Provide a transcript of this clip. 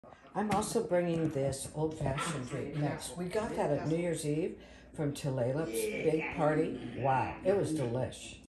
I'm also bringing this old-fashioned drink mix. We got that at New Year's Eve from Tullallip's big party. Wow, it was delish.